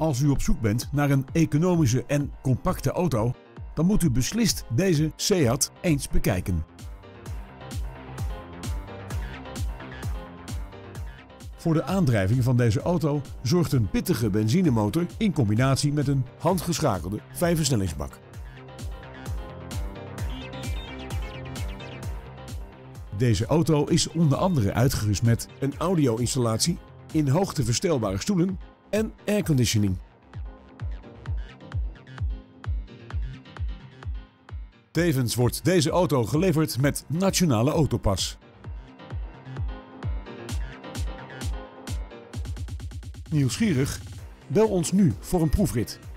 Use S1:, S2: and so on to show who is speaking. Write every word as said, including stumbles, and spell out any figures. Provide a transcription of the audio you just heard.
S1: Als u op zoek bent naar een economische en compacte auto, dan moet u beslist deze Seat eens bekijken. Voor de aandrijving van deze auto zorgt een pittige benzinemotor in combinatie met een handgeschakelde vijfversnellingsbak. Deze auto is onder andere uitgerust met een audio-installatie, in hoogte verstelbare stoelen en airconditioning. Tevens wordt deze auto geleverd met Nationale Autopas. Nieuwsgierig? Bel ons nu voor een proefrit.